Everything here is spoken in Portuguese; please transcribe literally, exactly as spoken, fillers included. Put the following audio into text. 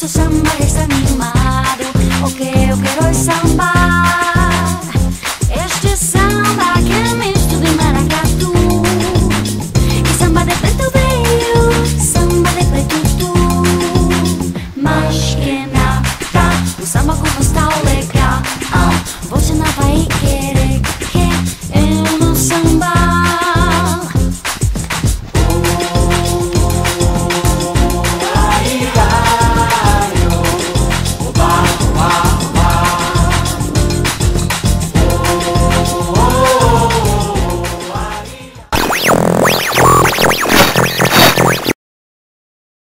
nosso samba desanimado. O que eu quero é sambar, este samba que é misto de maracatu e samba de preto veio, samba de preto tu, mas que